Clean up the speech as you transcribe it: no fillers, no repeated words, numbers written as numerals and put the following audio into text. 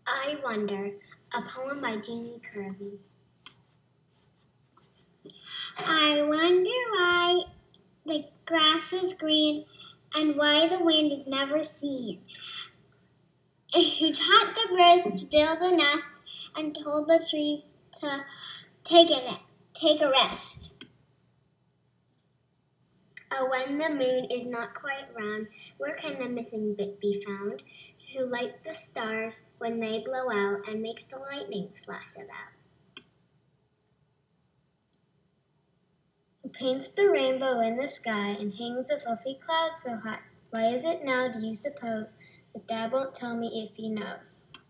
I Wonder, a poem by Jeannie Kirby. I wonder why the grass is green and why the wind is never seen. Who taught the birds to build a nest and told the trees to take a rest. When the moon is not quite round, where can the missing bit be found? Who lights the stars when they blow out and makes the lightning flash about? Who paints the rainbow in the sky and hangs the fluffy clouds so high? Why is it now, do you suppose, that Dad won't tell me if he knows?